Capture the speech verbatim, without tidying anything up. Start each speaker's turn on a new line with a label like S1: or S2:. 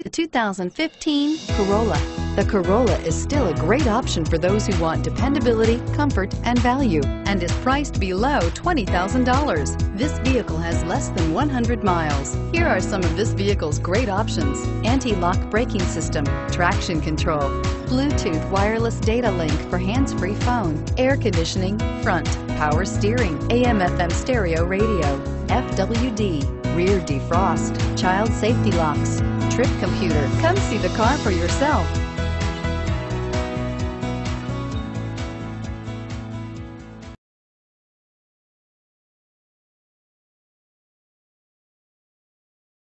S1: The two thousand fifteen Corolla. The Corolla is still a great option for those who want dependability, comfort, and value, and is priced below twenty thousand dollars. This vehicle has less than one hundred miles. Here are some of this vehicle's great options: anti-lock braking system, traction control, Bluetooth wireless data link for hands-free phone, air conditioning, front, power steering, A M F M stereo radio, F W D, rear defrost, child safety locks, trip computer. Come see the car for yourself.